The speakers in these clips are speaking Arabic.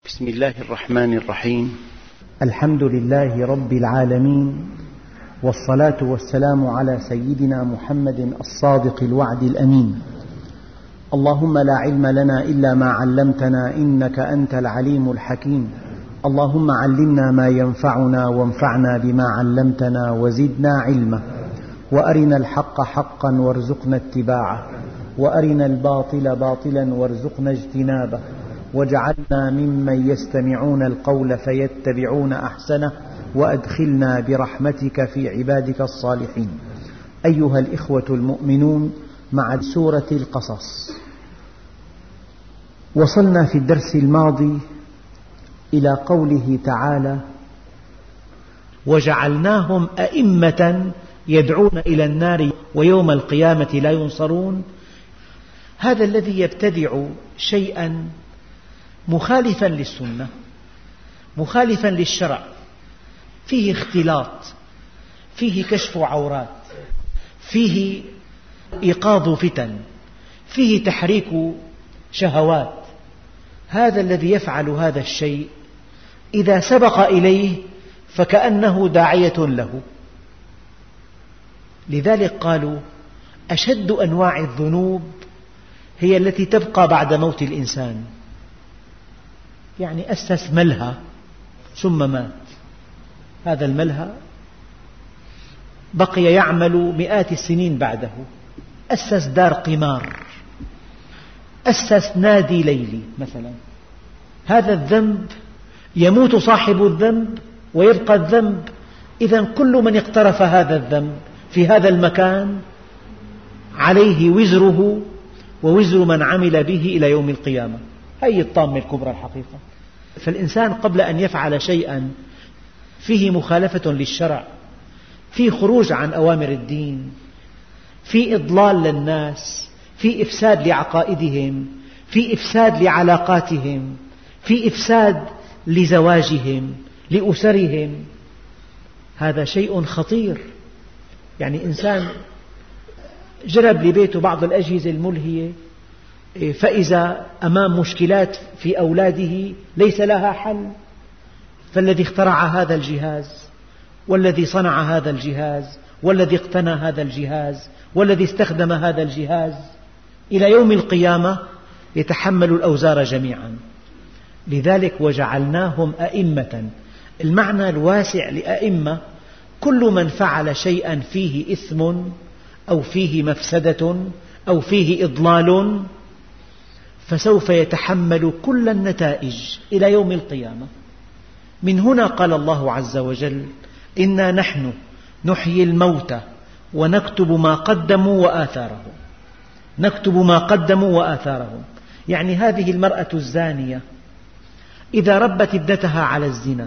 بسم الله الرحمن الرحيم. الحمد لله رب العالمين، والصلاة والسلام على سيدنا محمد الصادق الوعد الأمين. اللهم لا علم لنا إلا ما علمتنا إنك أنت العليم الحكيم. اللهم علمنا ما ينفعنا وانفعنا بما علمتنا وزدنا علما، وأرنا الحق حقا وارزقنا اتباعه، وأرنا الباطل باطلا وارزقنا اجتنابه، واجعلنا ممن يستمعون القول فيتبعون أحسنه، وأدخلنا برحمتك في عبادك الصالحين. أيها الإخوة المؤمنون، مع سورة القصص وصلنا في الدرس الماضي إلى قوله تعالى: وجعلناهم أئمة يدعون إلى النار ويوم القيامة لا ينصرون. هذا الذي يبتدع شيئا مخالفا للسنة، مخالفا للشرع، فيه اختلاط، فيه كشف عورات، فيه إيقاظ فتن، فيه تحريك شهوات، هذا الذي يفعل هذا الشيء إذا سبق إليه فكأنه داعية له. لذلك قالوا: أشد أنواع الذنوب هي التي تبقى بعد موت الإنسان. يعني أسس ملهى ثم مات، هذا الملهى بقي يعمل مئات السنين بعده، أسس دار قمار، أسس نادي ليلي مثلا. هذا الذنب يموت صاحب الذنب ويبقى الذنب. إذن كل من اقترف هذا الذنب في هذا المكان عليه وزره ووزر من عمل به إلى يوم القيامة. هذه الطامة الكبرى الحقيقة. فالإنسان قبل أن يفعل شيئا فيه مخالفة للشرع، فيه خروج عن أوامر الدين، فيه إضلال للناس، فيه إفساد لعقائدهم، فيه إفساد لعلاقاتهم، فيه إفساد لزواجهم، لأسرهم، هذا شيء خطير. يعني إنسان جلب لبيته بعض الأجهزة الملهية، فإذا أمام مشكلات في أولاده ليس لها حل، فالذي اخترع هذا الجهاز، والذي صنع هذا الجهاز، والذي اقتنى هذا الجهاز، والذي استخدم هذا الجهاز، إلى يوم القيامة يتحمل الأوزار جميعا. لذلك وجعلناهم أئمة. المعنى الواسع لأئمة كل من فعل شيئا فيه إثم أو فيه مفسدة أو فيه إضلال فسوف يتحمل كل النتائج إلى يوم القيامة. من هنا قال الله عز وجل: إنا نحن نحيي الموتى ونكتب ما قدموا وآثارهم. نكتب ما قدموا وآثارهم، يعني هذه المرأة الزانية إذا ربت ابنتها على الزنا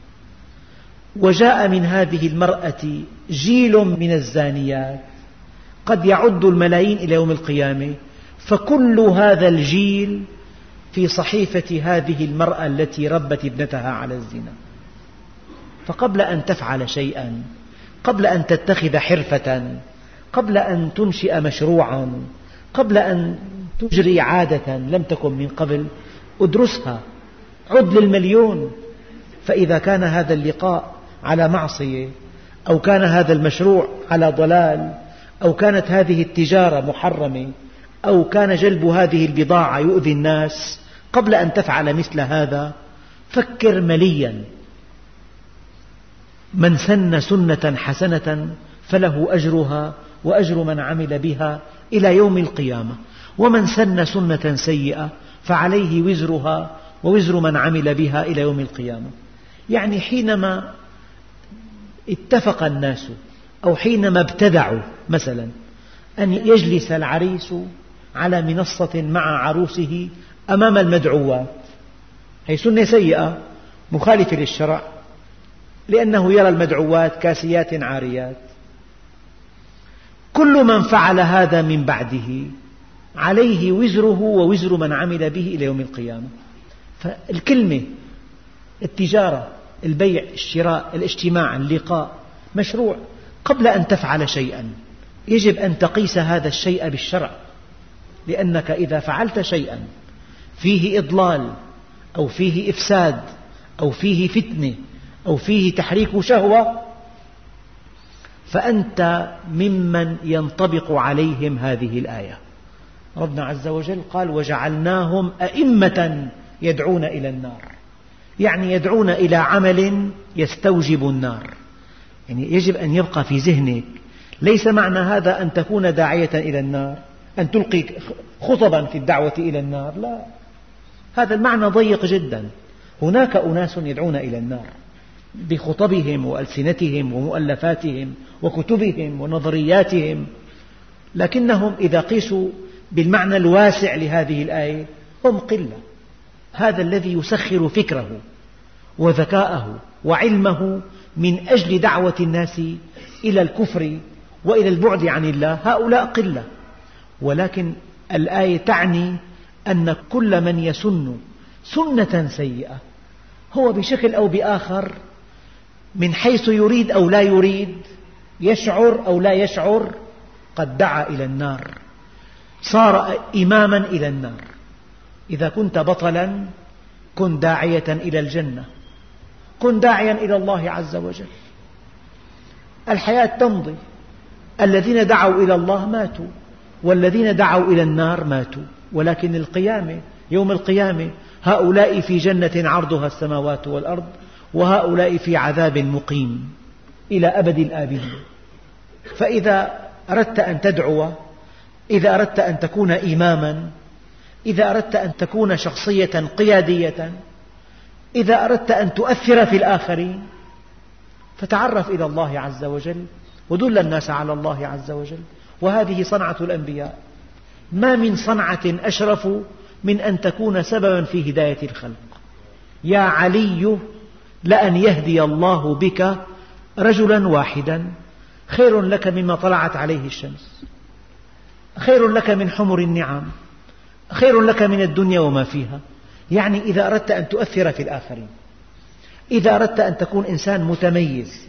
وجاء من هذه المرأة جيل من الزانيات قد يعد الملايين إلى يوم القيامة، فكل هذا الجيل في صحيفة هذه المرأة التي ربت ابنتها على الزنا. فقبل أن تفعل شيئا، قبل أن تتخذ حرفة، قبل أن تنشئ مشروعا، قبل أن تجري عادة لم تكن من قبل، ادرسها، عد للمليون. فإذا كان هذا اللقاء على معصية، أو كان هذا المشروع على ضلال، أو كانت هذه التجارة محرمة، أو كان جلب هذه البضاعة يؤذي الناس، قبل أن تفعل مثل هذا فكر مليا. من سن سنة حسنة فله أجرها وأجر من عمل بها إلى يوم القيامة، ومن سن سنة سيئة فعليه وزرها ووزر من عمل بها إلى يوم القيامة. يعني حينما اتفق الناس أو حينما ابتدعوا مثلا أن يجلس العريس على منصة مع عروسه أمام المدعوات، هي سنة سيئة مخالفة للشرع، لأنه يرى المدعوات كاسيات عاريات. كل من فعل هذا من بعده عليه وزره ووزر من عمل به إلى يوم القيامة. فالكلمة، التجارة، البيع، الشراء، الاجتماع، اللقاء، مشروع. قبل أن تفعل شيئا يجب أن تقيس هذا الشيء بالشرع، لأنك إذا فعلت شيئا فيه إضلال أو فيه إفساد أو فيه فتنة أو فيه تحريك شهوة، فأنت ممن ينطبق عليهم هذه الآية. ربنا عز وجل قال: وجعلناهم أئمة يدعون إلى النار، يعني يدعون إلى عمل يستوجب النار. يعني يجب أن يبقى في ذهنك ليس معنى هذا أن تكون داعية إلى النار أن تلقي خطبا في الدعوة إلى النار، لا، هذا المعنى ضيق جدا. هناك أناس يدعون إلى النار بخطبهم وألسنتهم ومؤلفاتهم وكتبهم ونظرياتهم، لكنهم إذا قيسوا بالمعنى الواسع لهذه الآية هم قلة. هذا الذي يسخر فكره وذكاءه وعلمه من أجل دعوة الناس إلى الكفر وإلى البعد عن الله، هؤلاء قلة. ولكن الآية تعني أن كل من يسن سنة سيئة هو بشكل أو بآخر، من حيث يريد أو لا يريد، يشعر أو لا يشعر، قد دعا إلى النار، صار إماما إلى النار. إذا كنت بطلا كن داعية إلى الجنة، كن داعيا إلى الله عز وجل. الحياة تمضي، الذين دعوا إلى الله ماتوا والذين دعوا إلى النار ماتوا، ولكن القيامة، يوم القيامة، هؤلاء في جنة عرضها السماوات والأرض وهؤلاء في عذاب مقيم إلى أبد الآبدين. فإذا أردت أن تدعو، إذا أردت أن تكون إماما، إذا أردت أن تكون شخصية قيادية، إذا أردت أن تؤثر في الآخرين، فتعرف إلى الله عز وجل ودل الناس على الله عز وجل. وهذه صنعة الأنبياء. ما من صنعة أشرف من أن تكون سببا في هداية الخلق. يا علي لأن يهدي الله بك رجلا واحدا خير لك مما طلعت عليه الشمس، خير لك من حمر النعم، خير لك من الدنيا وما فيها. يعني إذا أردت أن تؤثر في الآخرين، إذا أردت أن تكون إنسان متميز،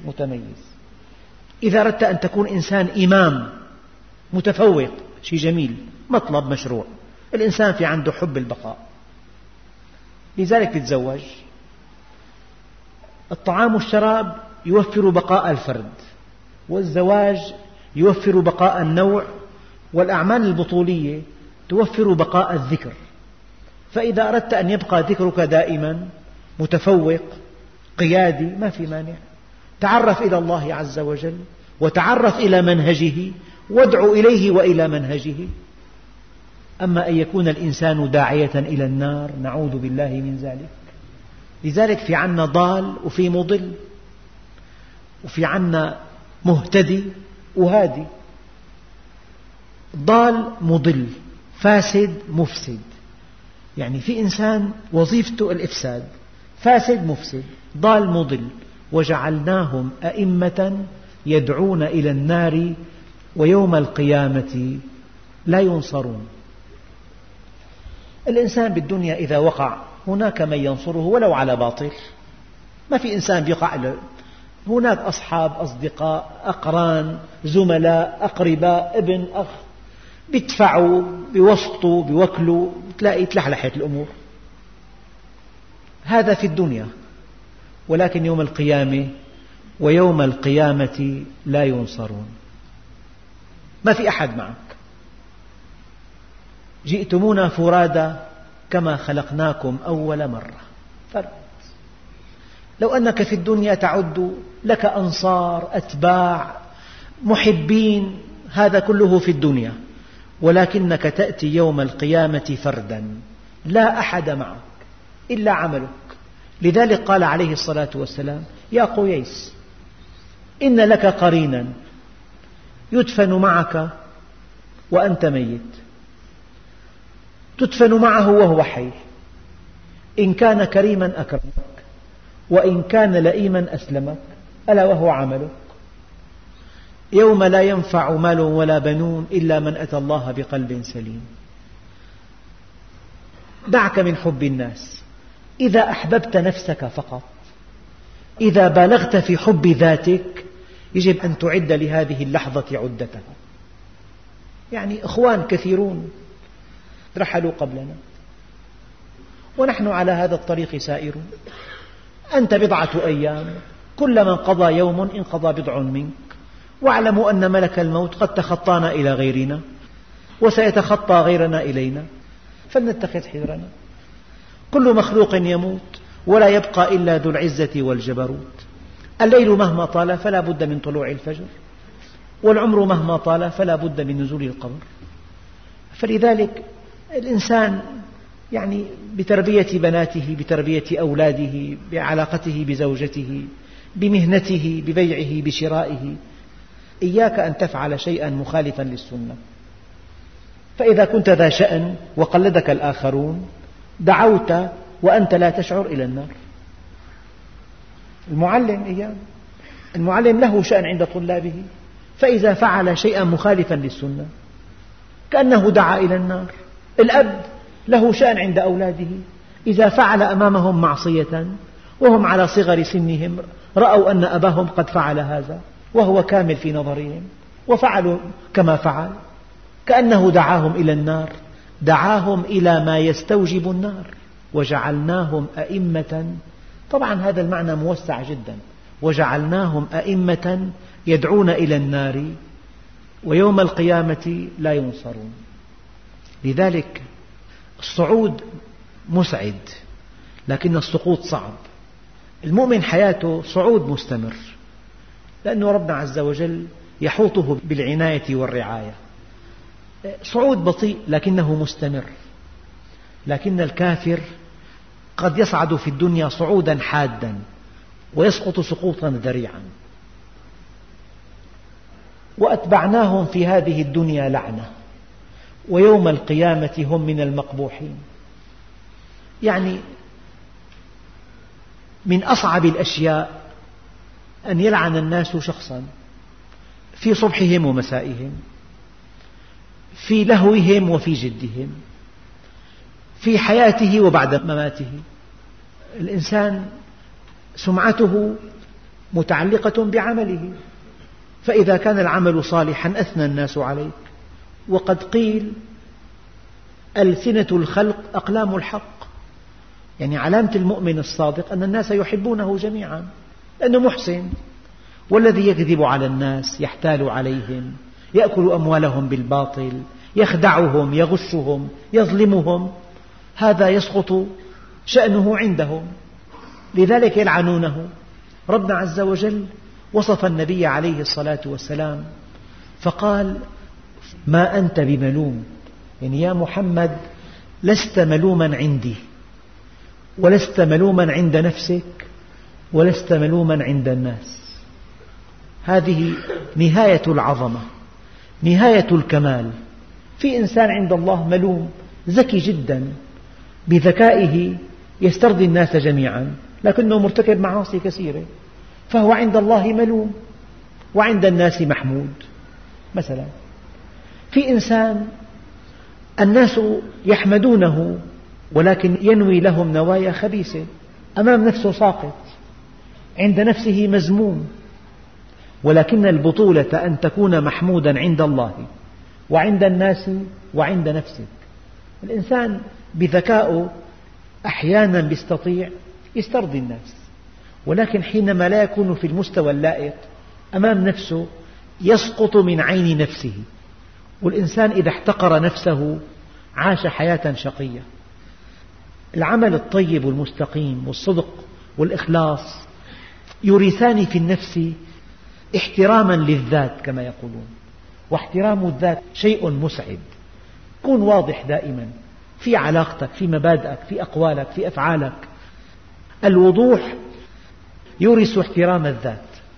إذا أردت أن تكون إنسان إمام متفوق، شيء جميل، مطلب مشروع. الإنسان في عنده حب البقاء، لذلك يتزوج. الطعام والشراب يوفر بقاء الفرد، والزواج يوفر بقاء النوع، والأعمال البطولية توفر بقاء الذكر. فإذا أردت أن يبقى ذكرك دائما متفوق قيادي، ما في مانع، تعرف إلى الله عز وجل وتعرف إلى منهجه وادع إليه وإلى منهجه. أما أن يكون الإنسان داعية إلى النار، نعوذ بالله من ذلك. لذلك في عنا ضال وفي مضل، وفي عنا مهتدي وهادي. ضال مضل، فاسد مفسد. يعني في إنسان وظيفته الإفساد، فاسد مفسد، ضال مضل. وجعلناهم أئمة يدعون إلى النار ويوم القيامة لا ينصرون. الإنسان بالدنيا إذا وقع هناك من ينصره ولو على باطل. ما في إنسان بيقع، هناك أصحاب، أصدقاء، أقران، زملاء، أقرباء، ابن، أخ، بيدفعوا، بيوسطوا، بيوكلوا، تلاقي تلحلحت الأمور. هذا في الدنيا. ولكن يوم القيامة ويوم القيامة لا ينصرون، ما في أحد معك. جئتمونا فرادا كما خلقناكم أول مرة. فرد. لو أنك في الدنيا تعد لك أنصار، أتباع، محبين، هذا كله في الدنيا، ولكنك تأتي يوم القيامة فردا، لا أحد معك إلا عملك. لذلك قال عليه الصلاة والسلام: يا قيس، إن لك قرينا يدفن معك وأنت ميت، تدفن معه وهو حي، إن كان كريما أكرمك وإن كان لئيما أسلمك، ألا وهو عملك. يوم لا ينفع مال ولا بنون إلا من أتى الله بقلب سليم. دعك من حب الناس، إذا أحببت نفسك فقط، إذا بالغت في حب ذاتك، يجب أن تعد لهذه اللحظة عدتها. يعني إخوان كثيرون رحلوا قبلنا، ونحن على هذا الطريق سائرون. أنت بضعة أيام، كلما انقضى يوم انقضى بضع منك، واعلموا أن ملك الموت قد تخطانا إلى غيرنا وسيتخطى غيرنا إلينا، فلنتخذ حذرنا. كل مخلوق يموت ولا يبقى إلا ذو العزة والجبروت. الليل مهما طال فلا بد من طلوع الفجر، والعمر مهما طال فلا بد من نزول القبر. فلذلك الإنسان بتربية بناته، بتربية أولاده، بعلاقته بزوجته، بمهنته، ببيعه، بشرائه، إياك أن تفعل شيئا مخالفا للسنة. فإذا كنت ذا شأن وقلدك الآخرون دعوت وأنت لا تشعر إلى النار. المعلم له شأن عند طلابه، فإذا فعل شيئا مخالفا للسنة كأنه دعا إلى النار. الأب له شأن عند أولاده، إذا فعل أمامهم معصية وهم على صغر سنهم رأوا أن أباهم قد فعل هذا وهو كامل في نظرهم وفعلوا كما فعل، كأنه دعاهم إلى النار، دعاهم إلى ما يستوجب النار. وجعلناهم أئمة، طبعا هذا المعنى موسع جدا، وجعلناهم أئمة يدعون إلى النار ويوم القيامة لا ينصرون. لذلك الصعود مسعد، لكن السقوط صعب. المؤمن حياته صعود مستمر، لأن ربنا عز وجل يحوطه بالعناية والرعاية. صعود بطيء لكنه مستمر. لكن الكافر قد يصعد في الدنيا صعودا حادا ويسقط سقوطا ذريعا. وأتبعناهم في هذه الدنيا لعنة ويوم القيامة هم من المقبوحين. من أصعب الأشياء أن يلعن الناس شخصا في صبحهم ومسائهم، في لهوهم وفي جدهم، في حياته وبعد مماته. الإنسان سمعته متعلقة بعمله، فإذا كان العمل صالحا أثنى الناس عليك. وقد قيل ألسنة الخلق أقلام الحق، علامة المؤمن الصادق أن الناس يحبونه جميعا لأنه محسن. والذي يكذب على الناس، يحتال عليهم، يأكل أموالهم بالباطل، يخدعهم، يغشهم، يظلمهم، هذا يسقط شأنه عندهم، لذلك يلعنونه. ربنا عز وجل وصف النبي عليه الصلاة والسلام فقال: ما أنت بملوم، يا محمد لست ملوما عندي، ولست ملوما عند نفسك، ولست ملوما عند الناس. هذه نهاية العظمة، نهاية الكمال. في إنسان عند الله ملوم ذكي جدا، بذكائه يسترضي الناس جميعا، لكنه مرتكب معاصي كثيرة، فهو عند الله ملوم وعند الناس محمود. مثلا في إنسان الناس يحمدونه ولكن ينوي لهم نوايا خبيثة، أمام نفسه ساقط، عند نفسه مذموم. ولكن البطولة أن تكون محمودا عند الله وعند الناس وعند نفسك. الإنسان بذكائه أحيانا يستطيع يسترضي الناس، ولكن حينما لا يكون في المستوى اللائق أمام نفسه يسقط من عين نفسه. والإنسان إذا احتقر نفسه عاش حياة شقية. العمل الطيب والمستقيم والصدق والإخلاص يورثان في النفس احتراما للذات كما يقولون، واحترام الذات شيء مسعد. كن واضح دائما في علاقتك، في مبادئك، في أقوالك، في أفعالك. الوضوح يورث احترام الذات.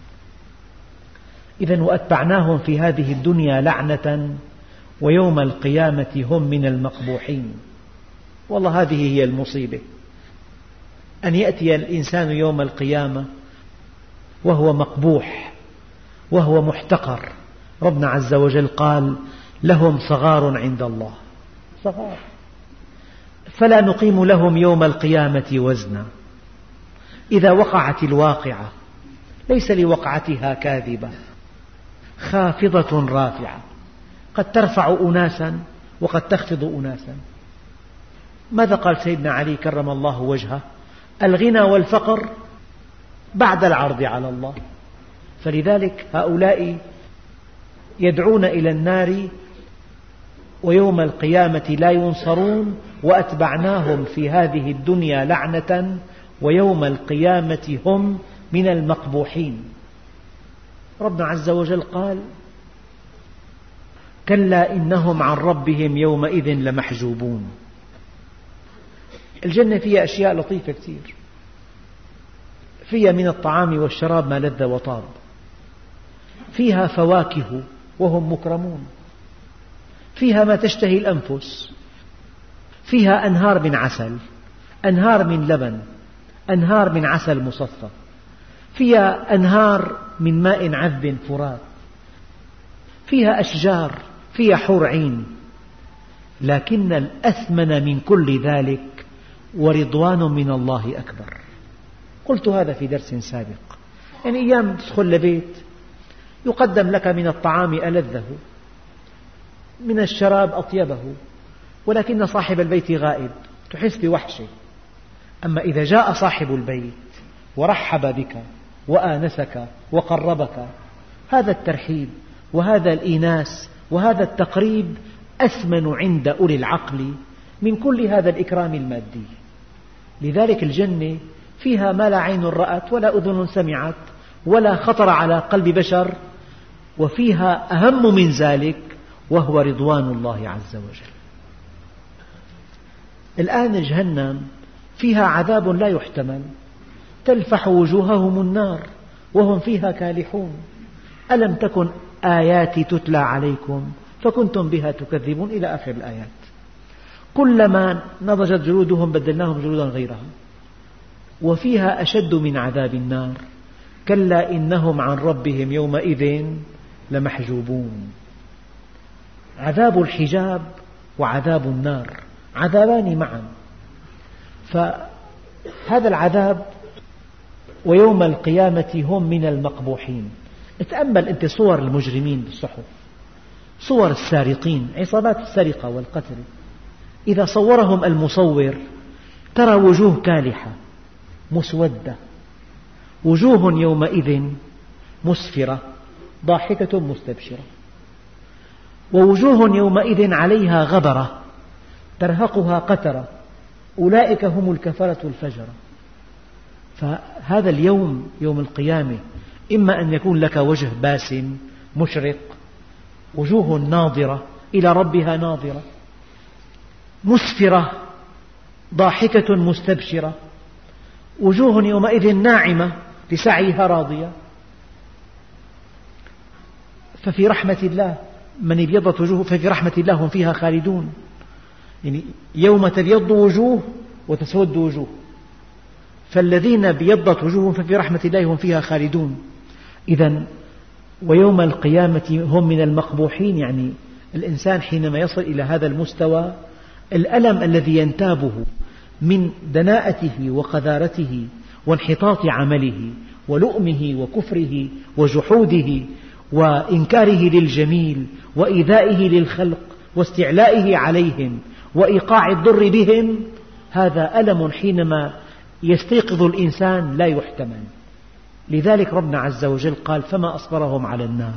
إذن وأتبعناهم في هذه الدنيا لعنة ويوم القيامة هم من المقبوحين. والله هذه هي المصيبة، أن يأتي الإنسان يوم القيامة وهو مقبوح وهو محتقر. ربنا عز وجل قال: لهم صغار عند الله، صغار، فلا نقيم لهم يوم القيامة وزنا. إذا وقعت الواقعة ليس لوقعتها كاذبة خافضة رافعة، قد ترفع أناسا وقد تخفض أناسا. ماذا قال سيدنا علي كرم الله وجهه؟ الغنى والفقر بعد العرض على الله. فلذلك هؤلاء يدعون إلى النار ويوم القيامة لا ينصرون، وأتبعناهم في هذه الدنيا لعنة ويوم القيامة هم من المقبوحين. ربنا عز وجل قال: كلا إنهم عن ربهم يومئذ لمحجوبون. الجنة فيها أشياء لطيفة كثير، فيها من الطعام والشراب ما لذ وطاب، فيها فواكه وهم مكرمون، فيها ما تشتهي الأنفس، فيها أنهار من عسل، أنهار من لبن، أنهار من عسل مصفى، فيها أنهار من ماء عذب فرات، فيها أشجار، فيها حور عين. لكن الأثمن من كل ذلك ورضوان من الله أكبر. قلت هذا في درس سابق. يعني أيام تدخل لبيت يقدم لك من الطعام ألذه، من الشراب أطيبه، ولكن صاحب البيت غائب، تحس بوحشة. أما إذا جاء صاحب البيت ورحب بك وآنسك وقربك، هذا الترحيب وهذا الإيناس وهذا التقريب أثمن عند أولي العقل من كل هذا الإكرام المادي. لذلك الجنة فيها ما لا عين رأت ولا أذن سمعت ولا خطر على قلب بشر، وفيها أهم من ذلك وهو رضوان الله عز وجل. الآن جهنم فيها عذاب لا يحتمل، تلفح وجوههم النار وهم فيها كالحون. ألم تكن آياتي تتلى عليكم فكنتم بها تكذبون إلى آخر الآيات. كلما نضجت جلودهم بدلناهم جلودا غيرها. وفيها أشد من عذاب النار، كلا إنهم عن ربهم يومئذ لمحجوبون. عذاب الحجاب وعذاب النار عذابان معا. فهذا العذاب ويوم القيامة هم من المقبوحين. تأمل أنت صور المجرمين بالصحف، صور السارقين، عصابات السرقة والقتل، إذا صورهم المصور ترى وجوه كالحة مسودة، وجوه يومئذ مسفرة ضاحكة مستبشرة، ووجوه يومئذ عليها غبرة ترهقها قترة، أولئك هم الكفرة الفجرة. فهذا اليوم يوم القيامة إما أن يكون لك وجه باسم مشرق، وجوه ناظرة إلى ربها ناظرة، مسفرة ضاحكة مستبشرة، وجوه يومئذ ناعمة لسعيها راضية. ففي رحمة الله من ابيضت وجوه ففي رحمة الله هم فيها خالدون. يعني يوم تبيض وجوه وتسود وجوه، فالذين ابيضت وجوههم ففي رحمة الله هم فيها خالدون. إذن ويوم القيامة هم من المقبوحين، يعني الإنسان حينما يصل إلى هذا المستوى الألم الذي ينتابه من دناءته وقذارته وانحطاط عمله ولؤمه وكفره وجحوده وإنكاره للجميل وإيذائه للخلق واستعلائه عليهم وإيقاع الضر بهم، هذا ألم حينما يستيقظ الإنسان لا يحتمل. لذلك ربنا عز وجل قال: فما أصبرهم على النار.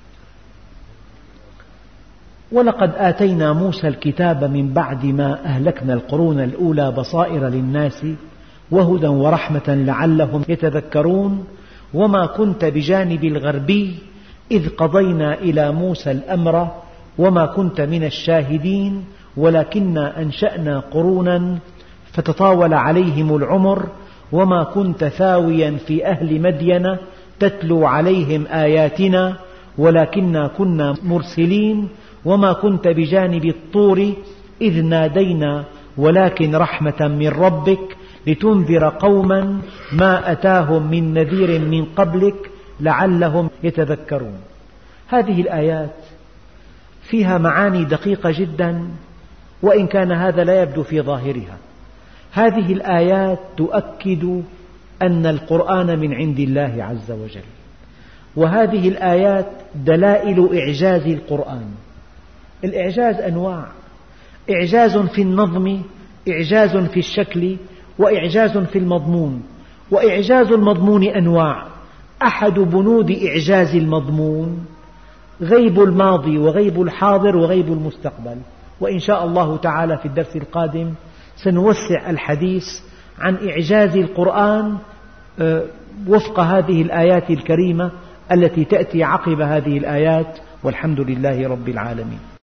ولقد آتينا موسى الكتاب من بعد ما أهلكنا القرون الأولى بصائر للناس وهدى ورحمة لعلهم يتذكرون وما كنت بجانب الغربي إذ قضينا إلى موسى الأمر وما كنت من الشاهدين ولكننا أنشأنا قرونا فتطاول عليهم العمر وما كنت ثاويا في أهل مدين تتلو عليهم آياتنا ولكننا كنا مرسلين وما كنت بجانب الطور إذ نادينا ولكن رحمة من ربك لتنذر قوما ما أتاهم من نذير من قبلك لعلهم يتذكرون. هذه الآيات فيها معاني دقيقة جدا وإن كان هذا لا يبدو في ظاهرها. هذه الآيات تؤكد أن القرآن من عند الله عز وجل، وهذه الآيات دلائل إعجاز القرآن. الإعجاز أنواع: إعجاز في النظم إعجاز في الشكل وإعجاز في المضمون، وإعجاز المضمون أنواع. أحد بنود إعجاز المضمون غيب الماضي وغيب الحاضر وغيب المستقبل، وإن شاء الله تعالى في الدرس القادم سنوسع الحديث عن إعجاز القرآن وفق هذه الآيات الكريمة التي تأتي عقب هذه الآيات، والحمد لله رب العالمين.